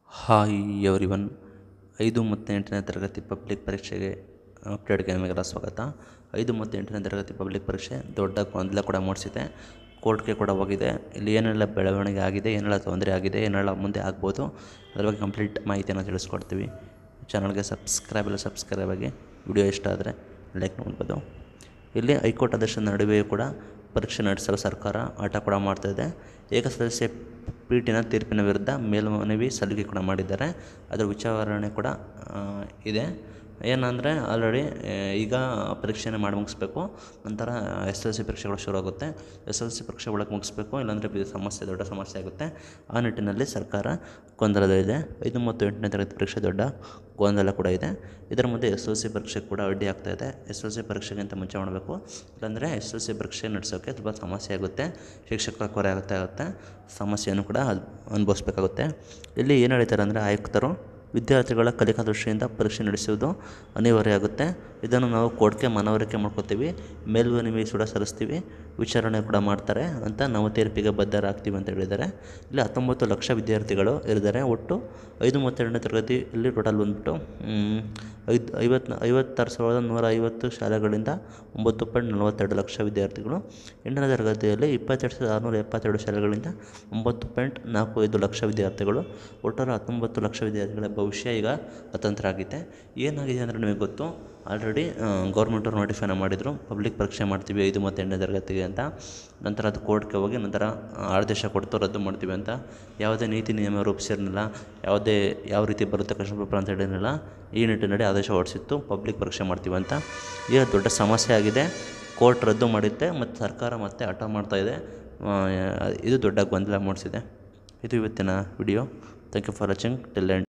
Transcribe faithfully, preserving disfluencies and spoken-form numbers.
Hi everyone. ಐದು ಮತ್ತು ಎಂಟನೇ ತರಗತಿ ಪಬ್ಲಿಕ್ ಪರೀಕ್ಷೆಗೆ ಅಪ್ಡೇಟ್ಗೆ ನಿಮಗೆಲ್ಲ ಸ್ವಾಗತ. ಐದು ಮತ್ತು ಎಂಟನೇ ತರಗತಿ ಪಬ್ಲಿಕ್ ಪರೀಕ್ಷೆ ದೊಡ್ಡ ಗೊಂದಲ ಕೂಡ ಮೂಡಿಸಿದೆ. ಕೋರ್ಟ್ಗೆ ಕೂಡ ಹೋಗಿದೆ. ಇಲ್ಲಿ ಏನೆಲ್ಲ ಬೆಳವಣಿಗೆ ಆಗಿದೆ, ಏನೆಲ್ಲ ತೊಂದರೆ ಆಗಿದೆ, ಏನೆಲ್ಲ ಮುಂದೆ ಆಗ್ಬೋದು, ಅದ್ರ ಬಗ್ಗೆ ಕಂಪ್ಲೀಟ್ ಮಾಹಿತಿಯನ್ನು ತಿಳಿಸ್ಕೊಡ್ತೀವಿ. ಚಾನಲ್ಗೆ ಸಬ್ಸ್ಕ್ರೈಬ್ ಇಲ್ಲ ಸಬ್ಸ್ಕ್ರೈಬ್ ಆಗಿ. ವಿಡಿಯೋ ಇಷ್ಟ ಆದರೆ ಲೈಕ್ ನೋಡ್ಬೋದು. ಇಲ್ಲಿ ಹೈಕೋರ್ಟ್ ಆದೇಶದ ನಡುವೆಯೂ ಕೂಡ ಪರೀಕ್ಷೆ ನಡೆಸಲು ಸರ್ಕಾರ ಆಟ ಕೂಡ ಮಾಡ್ತಾಯಿದೆ. ಏಕಸದಸ್ಯ ಪೀಠಿನ ತೀರ್ಪಿನ ವಿರುದ್ಧ ಮೇಲ್ಮನವಿ ಸಲ್ಲಿಕೆ ಕೂಡ ಮಾಡಿದ್ದಾರೆ. ಅದರ ವಿಚಾರಣೆ ಕೂಡ ಇದೆ. ಏನಂದರೆ ಆಲ್ರೆಡಿ ಈಗ ಪರೀಕ್ಷೆನ ಮಾಡಿ ಮುಗಿಸ್ಬೇಕು. ನಂತರ ಎಸ್ ಎಲ್ ಸಿ ಪರೀಕ್ಷೆಗಳು ಶುರು ಆಗುತ್ತೆ. ಎಸ್ ಎಲ್ ಸಿ ಪರೀಕ್ಷೆ ಒಳಗೆ ಮುಗಿಸ್ಬೇಕು, ಇಲ್ಲಾಂದರೆ ಸಮಸ್ಯೆ ದೊಡ್ಡ ಸಮಸ್ಯೆ ಆಗುತ್ತೆ. ಆ ನಿಟ್ಟಿನಲ್ಲಿ ಸರ್ಕಾರ ಗೊಂದಲದಲ್ಲಿದೆ. ಐದು ಮತ್ತು ಎಂಟನೇ ತರಗತಿ ಪರೀಕ್ಷೆ ದೊಡ್ಡ ಗೊಂದಲ ಕೂಡ ಇದೆ. ಇದರ ಮಧ್ಯೆ ಎಸ್ ಎಲ್ ಸಿ ಪರೀಕ್ಷೆ ಕೂಡ ಅಡ್ಡಿ ಆಗ್ತಾಯಿದೆ. ಎಸ್ ಎಲ್ ಸಿ ಪರೀಕ್ಷೆಗಿಂತ ಮುಂಚೆ ಮಾಡಬೇಕು, ಇಲ್ಲಾಂದರೆ ಎಸ್ ಎಲ್ ಸಿ ಪರೀಕ್ಷೆ ನಡೆಸೋಕ್ಕೆ ತುಂಬ ಸಮಸ್ಯೆ ಆಗುತ್ತೆ. ಶಿಕ್ಷಕರ ಕೊರೆ ಆಗುತ್ತೆ ಆಗುತ್ತೆ ಸಮಸ್ಯೆಯನ್ನು ಕೂಡ ಅನುಭವಿಸ್ಬೇಕಾಗುತ್ತೆ. ಇಲ್ಲಿ ಏನು ಹೇಳ್ತಾರೆ ಅಂದರೆ, ಆಯುಕ್ತರು ವಿದ್ಯಾರ್ಥಿಗಳ ಕಲಿಕಾ ದೃಷ್ಟಿಯಿಂದ ಪರೀಕ್ಷೆ ನಡೆಸುವುದು ಅನಿವಾರ್ಯ ಆಗುತ್ತೆ. ಇದನ್ನು ನಾವು ಕೋರ್ಟ್ಗೆ ಮನವರಿಕೆ ಮಾಡ್ಕೋತೀವಿ, ಮೇಲ್ಮನವಿ ಕೂಡ ಸಲ್ಲಿಸ್ತೀವಿ, ವಿಚಾರಣೆ ಕೂಡ ಮಾಡ್ತಾರೆ ಅಂತ ನಾವು ತೀರ್ಪಿಗೆ ಬದ್ಧರಾಗ್ತೀವಿ ಅಂತ ಹೇಳಿದ್ದಾರೆ. ಇಲ್ಲಿ ಹತ್ತೊಂಬತ್ತು ಲಕ್ಷ ವಿದ್ಯಾರ್ಥಿಗಳು ಇದ್ದಾರೆ. ಒಟ್ಟು ಐದು ಮತ್ತು ಎರಡನೇ ತರಗತಿ ಇಲ್ಲಿ ಟೋಟಲ್ ಬಂದುಬಿಟ್ಟು ಐದು ಐವತ್ತು ಐವತ್ತಾರು ಸಾವಿರದ ನೂರ ಐವತ್ತು ಶಾಲೆಗಳಿಂದ ಒಂಬತ್ತು ಪಾಯಿಂಟ್ ನಲವತ್ತೆರಡು ಲಕ್ಷ ವಿದ್ಯಾರ್ಥಿಗಳು. ಎಂಟನೇ ತರಗತಿಯಲ್ಲಿ ಇಪ್ಪತ್ತೆರಡು ಸಾವಿರದ ಆರುನೂರ ಎಪ್ಪತ್ತೆರಡು ಶಾಲೆಗಳಿಂದ ಒಂಬತ್ತು ಪಾಯಿಂಟ್ ನಾಲ್ಕು ಐದು ಲಕ್ಷ ವಿದ್ಯಾರ್ಥಿಗಳು. ಒಟ್ಟಾರೆ ಹತ್ತೊಂಬತ್ತು ಲಕ್ಷ ವಿದ್ಯಾರ್ಥಿಗಳ ಭವಿಷ್ಯ ಈಗ ಅತಂತ್ರ ಆಗಿದೆ. ಏನಾಗಿದೆ ಅಂದರೆ ನಿಮಗೆ ಗೊತ್ತು, ಆಲ್ರೆಡಿ ಗೌರ್ಮೆಂಟವ್ರು ನೋಟಿಫೈನ ಮಾಡಿದರು, ಪಬ್ಲಿಕ್ ಪರೀಕ್ಷೆ ಮಾಡ್ತೀವಿ ಐದು ಮತ್ತು ಎಂಟನೇ ತರಗತಿಗೆ ಅಂತ. ನಂತರ ಅದು ಕೋರ್ಟ್ಗೆ ಹೋಗಿ ನಂತರ ಆದೇಶ ಕೊಡ್ತು ರದ್ದು ಮಾಡ್ತೀವಿ ಅಂತ. ಯಾವುದೇ ನೀತಿ ನಿಯಮ ರೂಪಿಸಿರಲಿಲ್ಲ, ಯಾವುದೇ ಯಾವ ರೀತಿ ಬರುತ್ತೆ ಕ್ವೆಶ್ಚನ್ ಪೇಪರ್ ಅಂತ ಹೇಳಿರಲಿಲ್ಲ. ಈ ನಿಟ್ಟಿನಲ್ಲಿ ಆದೇಶ ಹೊರಡಿಸಿತ್ತು ಪಬ್ಲಿಕ್ ಪರೀಕ್ಷೆ ಮಾಡ್ತೀವಿ ಅಂತ. ಈಗ ದೊಡ್ಡ ಸಮಸ್ಯೆ ಆಗಿದೆ. ಕೋರ್ಟ್ ರದ್ದು ಮಾಡಿದ್ದೆ ಮತ್ತು ಸರ್ಕಾರ ಮತ್ತೆ ಹಠ ಮಾಡ್ತಾಯಿದೆ. ಇದು ದೊಡ್ಡ ಗೊಂದಲ ಮೂಡಿಸಿದೆ. ಇದು ಇವತ್ತಿನ video. Thank you for watching till end.